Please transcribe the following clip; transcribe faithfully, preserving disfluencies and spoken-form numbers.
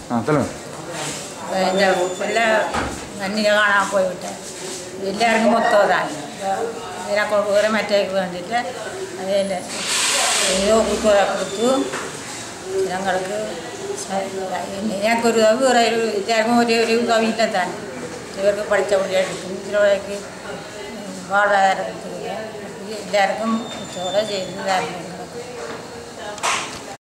ஆ சொல்லுங்கள். இந்த பிள்ளை அன்னில காணாம போய்விட்டேன். எல்லாருக்கும் மொத்தம் தான். எனக்கு ஒரு மற்றக்கு வேண்டிட்டு அதில் ஏதோ குறை கொடுத்து எங்களுக்கு எனக்கு ஒரு உதவி ஒரு எல்லாருக்கும் ஒரே ஒரு உதவி இல்லை தான். இவருக்கு படித்த பிள்ளைகளுக்கு இதில் வாழ்வாதாரத்துக்கு எல்லாருக்கும் இதோட செய்து